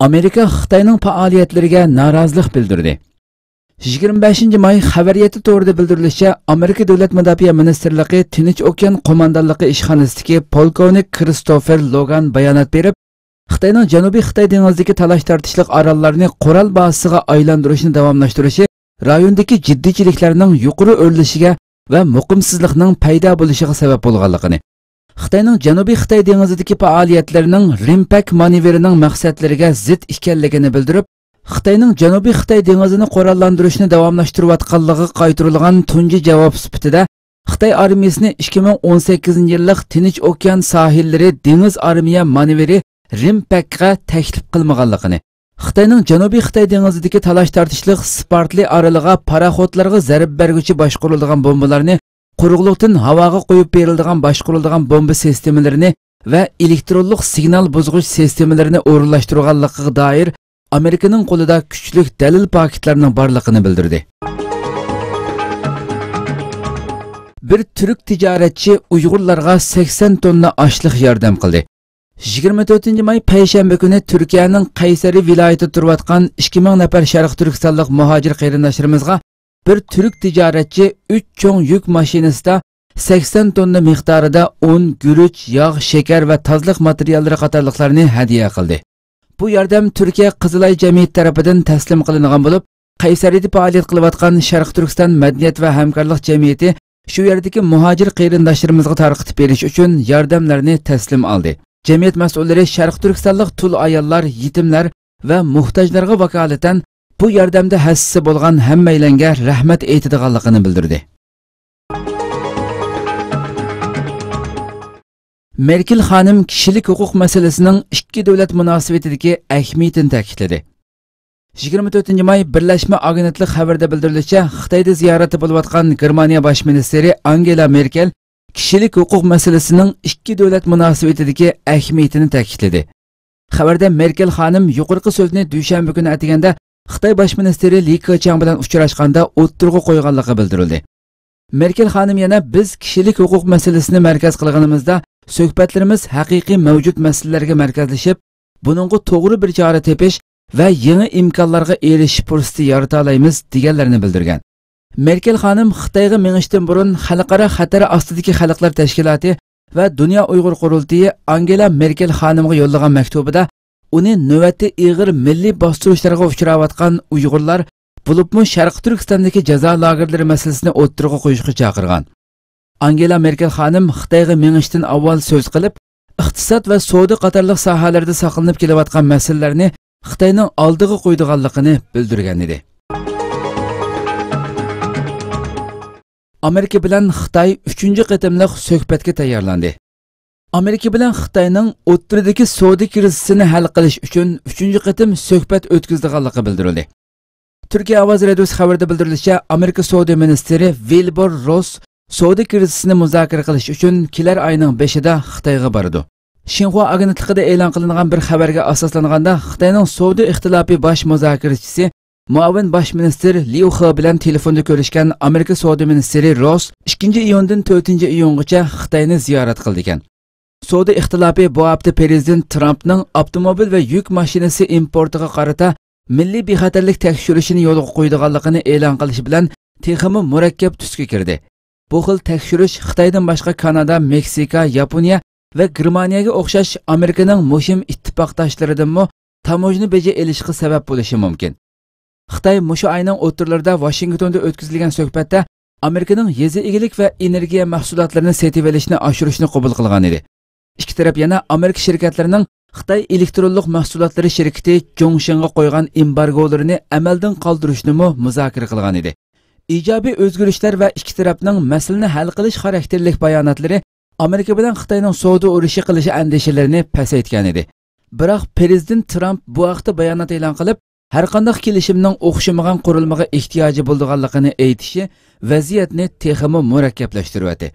Amerika Xitoyning faoliyatlariga norozilik bildirdi. 25 may xabariyati to'g'rida bildirilishicha, Amerika Davlat Mudofaa Ministrligi Tinch okean qo'mondonligi ishxonasidagi polkovnik Kristofer Logan bayonot berib, Xitoyning Janubiy Xitoy dengizidagi talash-tortishlik orollarni qoral bazasiga aylantirishni davomlashtirishi rayondagi jiddiychiliklarning yuqori o'rlishiga va muqimsizlikning paydo bo'lishiga sabab bo'lganligini, Xitoyning Janubiy Xitoy dengizidagi faoliyatlarining Rimpak manevrining maqsadlariga zid ekanligini bildirib, Xitoyning Janubiy Xitoy dengizini qurollantirishni davomlashtirayotganligi qaytarilgan tunji javob sifatida Xitoy armiyasini 2018-yillik Tinch okean sohillari dengiz armiya manevri Rimpakga taklif qilmaganligini, Xitoyning Janubiy Xitoy dengizidagi talash-tortishlik sportli oroliga paraxodlarga zarb berguvchi boshqarilgan bombalarni, quruqlikdan havoga qo'yib beriladigan boshqarilgan bomba sistemalarini va elektronlik signal buzg'ich sistemalarini o'rinlashtirganligiga doir Amerikaning qo'lida kuchli dalil paketlarining borligini bildirdi. Bir Türk tijoratchi Uyg'urlarga 80 tonna oshliq yordam qildi. 24 may payshanba kuni Turkiyaning Qaysari viloyatida turayotgan 2000 nafar Sharq Turkistonlik muhojir qarindoshlarimizga bir Türk tijoratchi 3 cho'ng yuk mashinasida 80 tonna miqdorida un, guruch, yog', shakar va tozliq materiallari qatorliqlarni hadiya qildi. Bu yordam Turkiya Qizilay jamiyat tarafidan taslim qilingan bo'lib, Qaysarida faoliyat qilayotgan Sharq Turkiston madaniyat va hamkorlik jamiyati shu yerdagi muhojir qarindoshlarimizga tarqatib berish uchun yordamlarni taslim oldi. Jamiyat mas'ullari Sharq Turkistonlik tul ayollar, yetimlar va muhtojlarga vakolatan bu yordamda hassasi bo'lgan hammalarga rahmat aytadiganligini bildirdi. Merkel xonim kishilik huquq masalasining ikki davlat munosabatidagi ahamiyatini ta'kidladi. 24 may Birlashma agentlik xabarida bildirilishicha, Xitoyda ziyorati bo'layotgan Germaniya bosh ministri Angela Merkel kishilik huquq masalasining ikki davlat munosabatidagi ahamiyatini ta'kidladi. Xabarda Merkel xonim yuqorqi so'zni dushanba kuni aytganda Xitoy bosh ministri Li Keqiang bilan uchrashganda o'ttirg'i qo'yganligi bildirildi. Merkel xonim yana biz kishilik huquq masalasini markaz qilganimizda suhbatlarimiz haqiqiy mavjud masalalarga markazlashib, buningga to'g'ri bir chora tepish va yangi imkonlarga erishish fursati yarata olamiz deganlarini bildirgan. Merkel xonim Xitoyga mengishdan burun xalqaro xatar ostidagi xalqlar tashkiloti va Dunyo Uyg'ur qurultiyi Angela Merkel xonimga yo'llagan maktubida uni navbatda ig'ir milliy bostirishlarga uchrayotgan Uyg'urlar bo'libmi Sharq Turkistondagi jazo lagerlari masalasini o'ttirg'i qo'yishga chaqirgan. Angela Merkel xonim Xitoyga mengishdan avval so'z qilib, iqtisod va savdo qatorliq sohalarda saqlanib kelayotgan masalalarni Xitoyning oldiga qo'ydiganligini bildirgan edi. Amerika bilan Xitoy 3-qatimliq suhbatga tayyorlandi. Amerika bilan Xitoyning o'rtadagi savdo krizisini hal qilish uchun 3-qatim suhbat o'tkazilganligi bildirildi. Turkiya ovoz radiosi xabarida bildirilishicha, Amerika savdo ministri Wilbur Ross savdo krizisini muzokara qilish uchun kelar oyning 5-ida Xitoyga bordi. Xinhua agentligida e'lon qilingan bir xabarga asoslanganda, Xitoyning savdo ixtilofi bosh muzokarachisi muavin bosh ministr Liu He bilan telefonda ko'rishgan Amerika savdo ministri Ross 2-iyundan 4-iyungacha Xitoyni ziyorat qildi ekan. Savdo ixtilofi bu hafta prezident Trumpning avtomobil va yuk mashinasi importiga qarata milliy bexatarlik tekshirishini yo'lga qo'ydiganligini e'lon qilish bilan texmi murakkab tusga kirdi. Bu xil tekshirish Xitoydan boshqa Kanada, Meksika, Yaponiya va Germaniyaga o'xshash Amerikaning muhim ittifoqdoshlaridanmi tamojni beji elishga sabab bo'lishi mumkin. Xitoy mushu ayning o'tirlarida Washingtonda o'tkazilgan suhbatda Amerikaning yezi egilik va energiya mahsulotlarini sotib olishni oshirishni qabul qilgan edi. Ikki taraf yana Amerika shirkatlarining Xitoy elektronlik mahsulotlari shirkati Zhongshanga qo'ygan embargolarini amaldan qoldirishni muzokara qilgan edi. Ijobiy o'zgarishlar va ikki tarafning masalani hal qilish xarakterlik bayonotlari Amerika bilan Xitoyning savdo urushi qilishi andishalarini pasaytgan edi. Biroq prezident Trump bu vaqtda bayonot e'lon qilib, har qanday kelishimning o'xshamagan qurilmaga ehtiyoji bo'lganligini aytishi vaziyatni texmi murakkablashtiradi.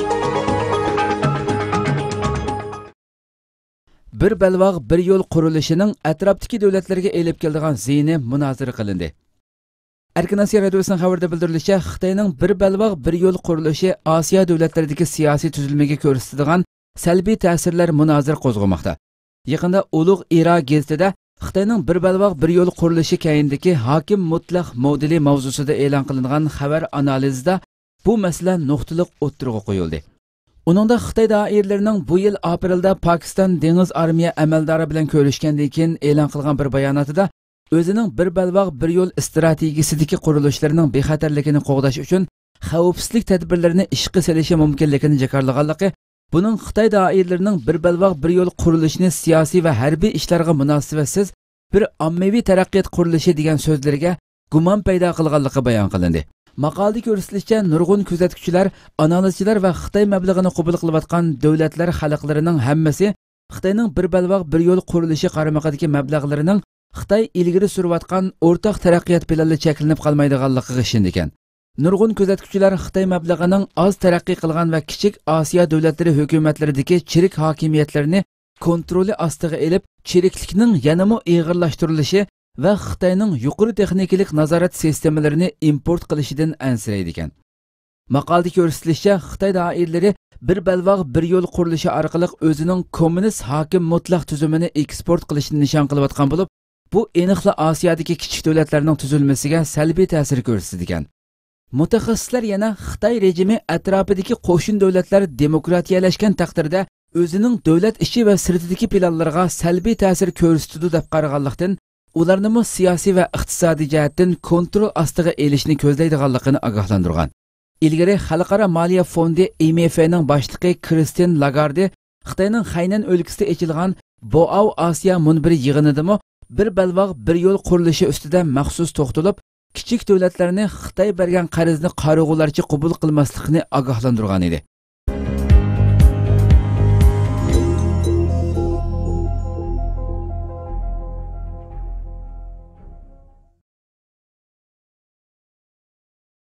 Bir balvoq bir yo'l qurilishining atrofdagi davlatlarga elib keladigan ziyni munozara qilindi. Erkin Osiyo radiosining xabarida bildirilishicha, Xitoyning bir balvoq bir yo'l qurilishi Osiyo davlatlaridagi siyosiy tuzilmaga ko'rsatadigan salbiy ta'sirlar munozara qo'zg'amoqda. Yaqinda Ulug' Iro gazetida Xitoyning bir balvoq bir yo'l qurilishi keyindagi hokim mutlaq modeli mavzusida e'lon qilingan xabar analizida bu masala nuqtaliq o'ttirg'a qo'yildi. Uningda Xitoy doiralarining bu yil aprelda Pokiston dengiz armiya amaldori bilan ko'rishgandan keyin e'lon qilgan bir bayonotida o'zining bir balvoq bir yo'l strategiyasidagi qurilishlarining bexatarligini qo'g'dash uchun xavfsizlik tadbirlarini ishga solishi mumkinligini jakarlaganligi, buning Xitoy doiralarining bir balvoq bir yo'l qurilishini siyosiy va harbiy ishlarga munosabatsiz bir ommaviy taraqqiyot qurilishi degan so'zlarga gumon paydo qilganligi bayon qilindi. Maqolada ko'rsatilishicha, nurg'un kuzatuvchilar, analizchilar va Xitoy mablag'ini qabul qilayotgan davlatlar xalqlarining hammasi Xitoyning bir balvoq bir yo'l qurilishi qaramog'idagi mablag'larining Xitoy ilgari surayotgan o'rtaq taraqqiyot planli cheklanib qolmaydiganligiga ishongan. Nurg'un kuzatuvchilar Xitoy mablag'ining oz taraqqiy qilgan va kichik Osiyo davlatlari hukumatlaridagi chirik hokimiyatlarini kontroli ostiga elib, chiriklikning yanama ig'irlashtirilishi va Xitoyning yuqori texnikalik nazorat sistemalarini import qilishidan ansiraydi ekan. Maqolada ko'rsatilishicha, Xitoy doiralari bir balvoq bir yo'l qurilishi orqali o'zining kommunist hokim mutlaq tuzumini eksport qilishni nishon qilayotgan bo'lib, bu aniqla Osiyodagi kichik davlatlarning tuzilmasiga salbiy ta'sir ko'rsatdi ekan. Mutaxassislar yana Xitoy rejimi atrofidagi qo'shin davlatlar demokratiyalashgan taqdirda o'zining davlat ichi va sirtidagi planlarga salbiy ta'sir ko'rsatadi deb qaraganlikdan, ularni siyosiy va iqtisodiy jihatdan kontrol ostiga elishni ko'zlaydiganligini ogohlantirgan. Ilgari Xalqaro moliya fondi IMFning boshlig'i Kristin Lagarde Xitoyning Xaynan o'lkasida ochilgan Boao Osiyo munbiri yig'inidami bir balvoq bir yo'l qurilishi ustida maxsus to'xtalib, kichik davlatlarni Xitoy bergan qarzni qarog'ularcha qabul qilmaslikni ogohlantirgan edi.